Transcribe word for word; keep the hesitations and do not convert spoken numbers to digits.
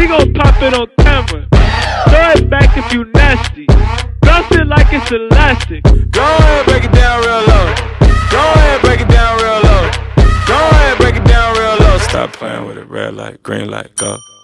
We gon' pop it on camera. Throw it back if you nasty. Bounce it like it's elastic. Go ahead, break it down real low. Go ahead, break it down real low. Go ahead, break it down real low. Stop playing with it, red light, green light, go.